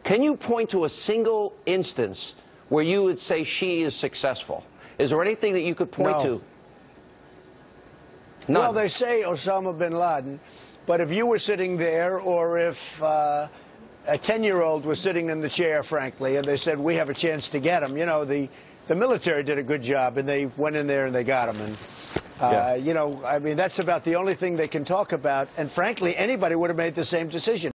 Can you point to a single instance where you would say she is successful? Is there anything that you could point to? None. Well, they say Osama bin Laden, but if you were sitting there, or if a 10-year-old was sitting in the chair, frankly, and they said, we have a chance to get him, you know, the military did a good job, and they went in there and they got him. And, you know, I mean, that's about the only thing they can talk about. And frankly, anybody would have made the same decision.